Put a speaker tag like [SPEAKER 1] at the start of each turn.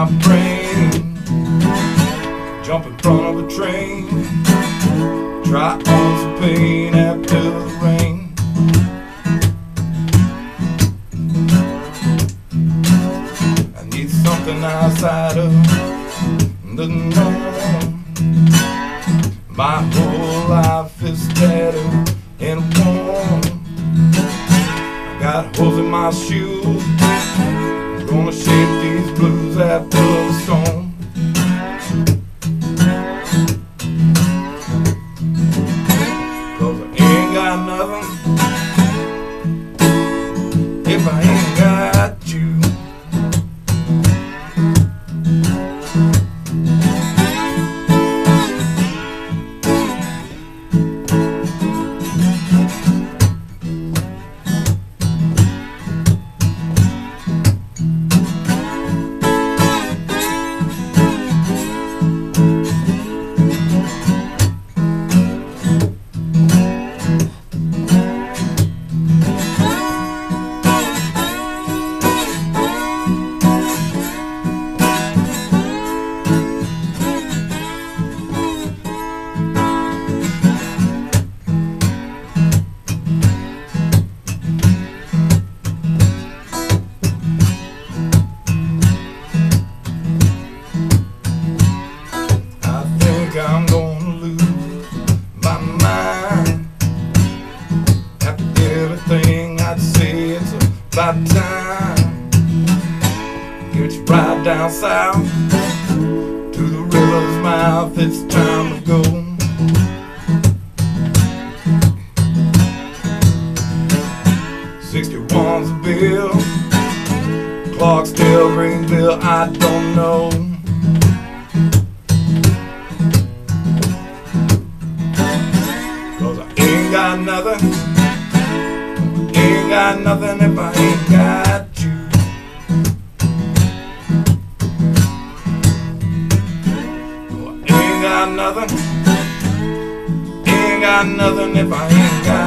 [SPEAKER 1] my brain, jump in front of a train, try on some pain after the rain. I need something outside of the norm. My whole life is tattered and worn. I got holes in my shoes, I'm gonna shake these blues after the storm. Cause I ain't got nothing if I ain't got you. I'm gonna lose my mind. After everything I'd say, it's about time. Get you right down south to the river's mouth. It's time to go. '61's a bill, clock still ring bill. I don't know. Got nothing, ain't got nothing if I ain't got you. Oh, ain't got nothing if I ain't got